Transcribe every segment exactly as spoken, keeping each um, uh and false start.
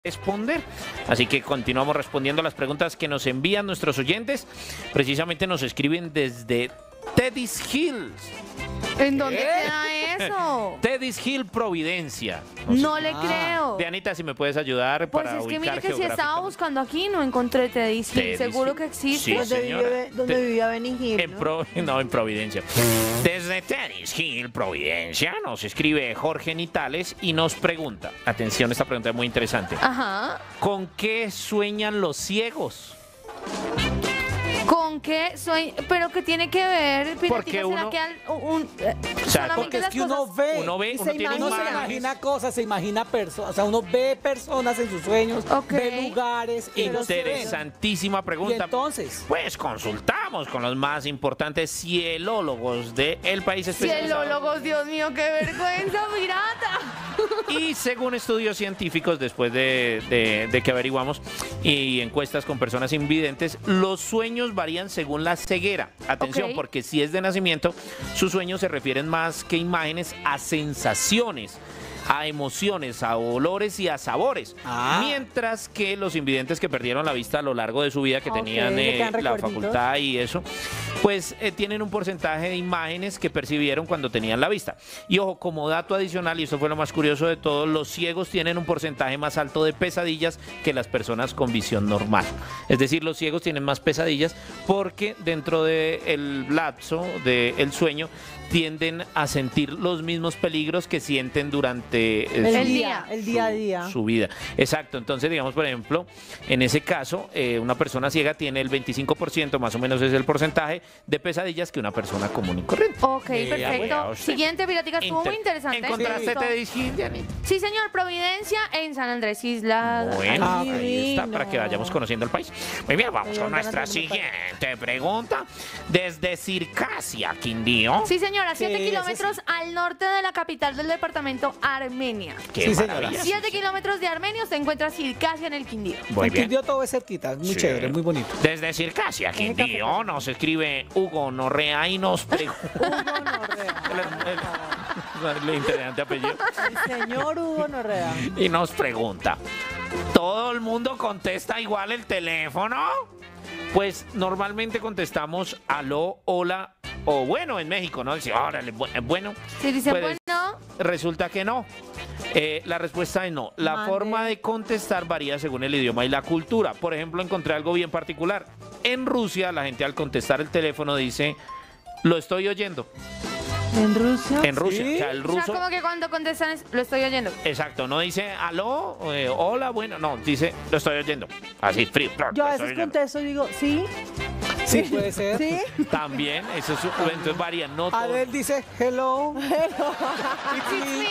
responder. Así que continuamos respondiendo las preguntas que nos envían nuestros oyentes. Precisamente nos escriben desde Teddy's Hills. ¿En dónde queda eso? Teddy's Hill, Providencia. No sé. le creo. Dianita, si me puedes ayudar Pues para es que ubicar mire que si estaba geográficamente. buscando aquí no encontré Teddy's Hill. Teddy's Seguro Hill. que existe. Sí, Donde, señora. vive, donde Te- vivía Benny Hill, En ¿no? Pro- no, en Providencia. Desde Teddy's Hill, Providencia, nos escribe Jorge Nitales y nos pregunta, atención, esta pregunta es muy interesante. Ajá. ¿Con qué sueñan los ciegos? ¿Con qué soy? ¿Pero qué tiene que ver? Piratica? Porque ¿Será uno- que al- un, eh, O sea, solamente porque Es las que uno cosas- ve, Uno ve, y uno se tiene imagina- uno se imágenes. imagina cosas, se imagina personas, o sea, uno ve personas en sus sueños, Ok. ve lugares, y los ve. Interesantísima Y pregunta. entonces, Pues consultamos con los más importantes cielólogos del país especializado. Cielólogos, Dios mío, qué vergüenza, pirata. Y según estudios científicos, después de, de- de que averiguamos y encuestas con personas invidentes, los sueños varían según la ceguera. Atención, Ok. porque si es de nacimiento, sus sueños se refieren más que imágenes a sensaciones, a emociones, a olores y a sabores. Ah. Mientras que los invidentes que perdieron la vista a lo largo de su vida, que Ok, tenían le eh, quedan la recuerditos. facultad y eso, pues eh, tienen un porcentaje de imágenes que percibieron cuando tenían la vista. Y ojo, como dato adicional, y esto fue lo más curioso de todo, los ciegos tienen un porcentaje más alto de pesadillas que las personas con visión normal. Es decir, los ciegos tienen más pesadillas porque dentro del lapso del sueño tienden a sentir los mismos peligros que sienten durante eh, El, El día, día. el día a día. su vida. Exacto. Entonces, digamos, por ejemplo, en ese caso, eh, una persona ciega tiene el veinticinco por ciento, más o menos es el porcentaje de pesadillas que una persona común y corriente. Ok, Vea, vea perfecto. usted. Siguiente, piratica, estuvo muy Inter- interesante. ¿Encontraste Listo. Teddy's Hill, Dianita? Sí, señor, Providencia en San Andrés Isla. Bueno, Ay, ahí está, divino. para que vayamos conociendo el país. Muy bien, vamos Ay, con van nuestra ganando el país. siguiente pregunta. Desde Circasia, Quindío. Sí, señora, siete Sí, kilómetros al norte de la capital del departamento Armenia. Qué Sí, señora. maravilla. Siete kilómetros de Armenia se encuentra Circasia en el Quindío. Muy el bien. Quindío todo es cerquita, muy Sí. chévere, muy bonito. Desde Circasia, Quindío, nos escribe Hugo Norrea y nos pregunta. Hugo Norrea. El interesante apellido. El señor Hugo Norrea. Y nos pregunta, ¿todo el mundo contesta igual el teléfono? Pues normalmente contestamos aló, hola o bueno en México, ¿no? Dice, órale, bu- bueno. Si dicen, Pues, bueno, Resulta que no. Eh, la respuesta es no. La Mande. forma de contestar varía según el idioma y la cultura. Por ejemplo, encontré algo bien particular. En Rusia, la gente al contestar el teléfono dice, lo estoy oyendo. ¿En Rusia? En Rusia. ¿Sí? O sea, el o sea, ruso... como que cuando contestan es, lo estoy oyendo. Exacto, no dice aló, eh, hola, bueno, no, dice lo estoy oyendo. Así, frío. Yo lo a estoy veces oyendo. contesto y digo, ¿sí? Sí, puede ser. ¿Sí? También, eso es, entonces varía, no todo. Adel dice hello. Sí.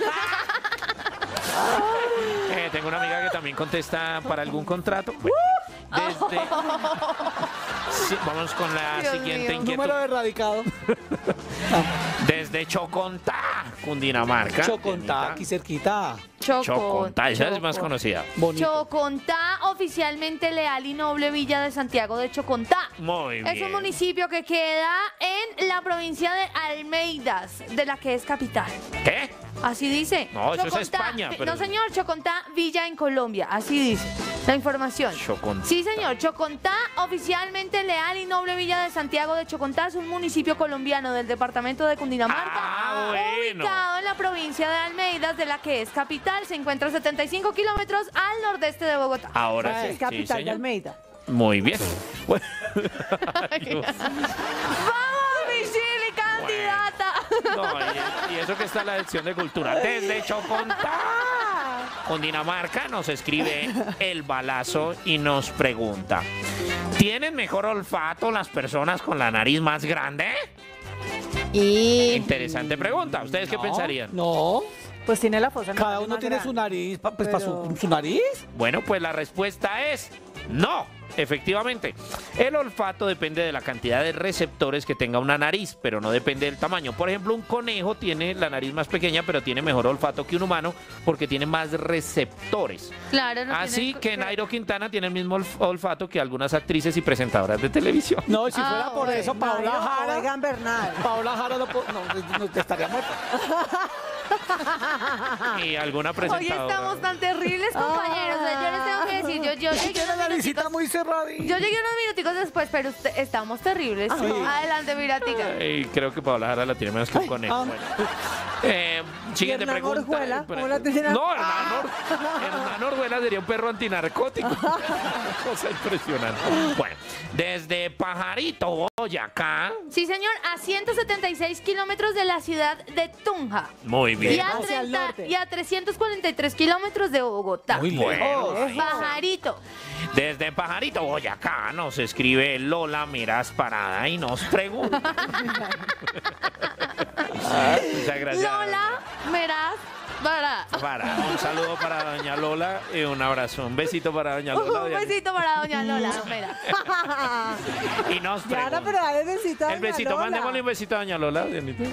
Eh, tengo una amiga que también contesta para algún contrato. Bueno, desde... Sí, vamos con la Dios siguiente mío. inquietud. Número de radicado. Desde Chocontá, Cundinamarca. Chocontá, aquí cerquita. Chocontá, esa es más Choco. conocida. Bonito. Chocontá, oficialmente leal y noble villa de Santiago de Chocontá. Muy bien. Es un municipio que queda en la provincia de Almeidas, de la que es capital. ¿Qué? Así dice. No, eso es España, vi- pero- No, señor, Chocontá, villa en Colombia. Así dice la información. Chocontá. Sí, señor. Chocontá, oficialmente leal y noble villa de Santiago de Chocontá, es un municipio colombiano del departamento de Cundinamarca. Ah, bueno. Ubicado en la provincia de Almeidas, de la que es capital. Se encuentra a setenta y cinco kilómetros al nordeste de Bogotá. Ahora sí, Es sí, capital de señor. Almeida. Muy bien. Bueno. Ay, Dios. ¡Vamos, Michelle, candidata! No, y, y eso que está en la lección de cultura. Desde Chocontá, Cundinamarca, nos escribe el balazo y nos pregunta: ¿tienen mejor olfato las personas con la nariz más grande? Y... Interesante pregunta. ¿Ustedes qué No, pensarían? No, Pues tiene la fosa. cada nasal uno más tiene grande. su nariz, pa- pues para Pero- su, su nariz. Bueno, pues la respuesta es no. Efectivamente, el olfato depende de la cantidad de receptores que tenga una nariz, pero no depende del tamaño. Por ejemplo, un conejo tiene la nariz más pequeña, pero tiene mejor olfato que un humano porque tiene más receptores. Claro, no Así tiene- que Nairo Quintana tiene el mismo olf- olfato que algunas actrices y presentadoras de televisión. No, si Ah, fuera por bueno. eso, Paola Nairo o Jara. Egan Bernal. Paola Jara no, po- no, no, estaría muerta. y alguna Hoy presentadora. estamos tan terribles, compañeros. O sea, yo les tengo que decir, yo, yo llegué Tiene unos la visita minuticos, muy cerradita. yo llegué unos minuticos después, pero usted- estamos terribles. Adelante, Miratica. Y creo que Paola Jara la tiene menos que un conejo. ah. Bueno. Eh, siguiente Hernán pregunta. Orjuela? Pre- ¿Cómo la tiene? No, Hernán, Or- Hernán Orjuela sería un perro antinarcótico. Cosa impresionante. Bueno, desde Pajarito, Boyacá. Sí, señor, a ciento setenta y seis kilómetros de la ciudad de Tunja. Muy Y bien. a, Hacia el treinta norte. y a trescientos cuarenta y tres kilómetros de Bogotá. Muy Bueno, lejos. Pajarito. desde Pajarito, Boyacá, nos escribe Lola Miras Parada y nos pregunta. Muchas gracias. Lola, Meraz, Para. Para, un saludo para doña Lola y un abrazo. Un besito para doña Lola. Un doña- besito para doña Lola, Meraz. Y nos Clara, pregunta. pero dale besito a El doña besito, Lola. mandémosle un besito a doña Lola. Dianita.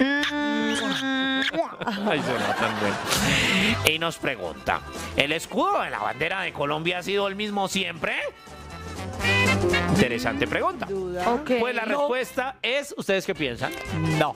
Ay, suena tan bueno. Y nos pregunta, ¿el escudo de la bandera de Colombia ha sido el mismo siempre? Interesante pregunta. Duda. Ok. Pues la respuesta es, ¿ustedes qué piensan? No.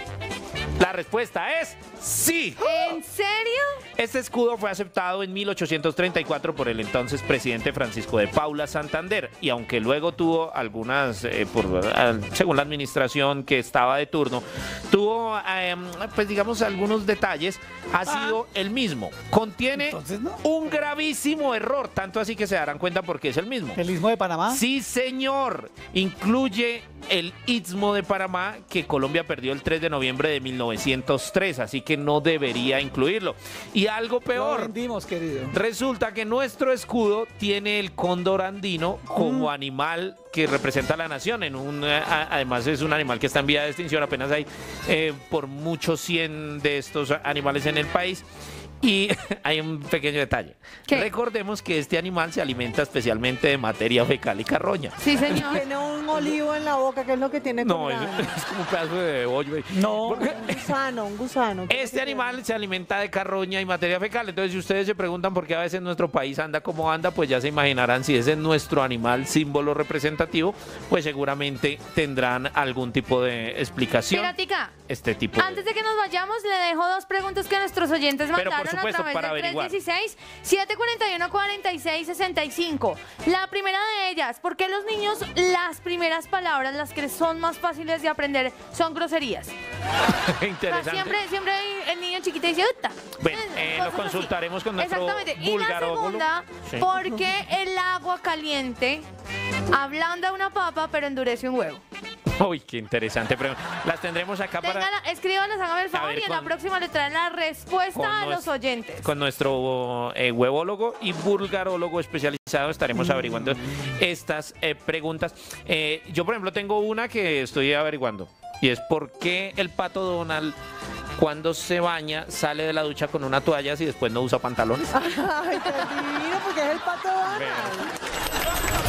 La respuesta es sí. ¿En serio? Este escudo fue aceptado en mil ochocientos treinta y cuatro por el entonces presidente Francisco de Paula Santander y aunque luego tuvo algunas, eh, por, eh, según la administración que estaba de turno, tuvo, eh, pues digamos, algunos detalles, ha sido el mismo. Contiene Entonces, ¿no? un gravísimo error, tanto así que se darán cuenta porque es el mismo. El Istmo de Panamá. Sí, señor. Incluye el Istmo de Panamá que Colombia perdió el tres de noviembre de mil novecientos tres, así que no debería incluirlo. Y algo Lo peor, vendimos, querido. resulta que nuestro escudo tiene el cóndor andino como Mm. animal que representa a la nación. En un, eh, a- además es un animal que está en vía de extinción, apenas hay eh, por muchos cien de estos animales en el país. Y hay un pequeño detalle. ¿Qué? Recordemos que este animal se alimenta especialmente de materia fecal y carroña. Sí, señor. Tiene un olivo en la boca, que es lo que tiene No, como es, la- es como un pedazo de bollo. ahí. No. Porque un gusano, un gusano. ¿Qué es lo este que animal se alimenta de carroña y materia fecal. Entonces, si ustedes se preguntan por qué a veces nuestro país anda como anda, pues ya se imaginarán si ese es nuestro animal símbolo representativo, pues seguramente tendrán algún tipo de explicación. Piratica, Este tipo de... antes de que nos vayamos, le dejo dos preguntas que nuestros oyentes Pero, por mandaron supuesto, a través para del averiguar. tres dieciséis, siete cuarenta y uno, cuarenta y seis sesenta y cinco. La primera de ellas, ¿por qué los niños las primeras palabras, las que son más fáciles de aprender, son groserías? O sea, Interesante. siempre, siempre hay el niño chiquito dice "Uta". Bueno, eh, lo Cosas así. consultaremos con nuestro Exactamente. Y la vulgarólogo. segunda, Sí. ¿por qué el agua caliente ablanda una papa pero endurece un huevo? Uy, qué interesante pregunta. Las tendremos acá para... Téngala, escríbanlas, hágame el favor ver, y en la con- próxima le traen la respuesta con a nues- los oyentes. Con nuestro eh, huevólogo y vulgarólogo especializado estaremos averiguando estas eh, preguntas. Eh, yo, por ejemplo, tengo una que estoy averiguando y es por qué el pato Donald cuando se baña sale de la ducha con una toalla y después no usa pantalones. Ay, qué divino, porque es el pato Donald.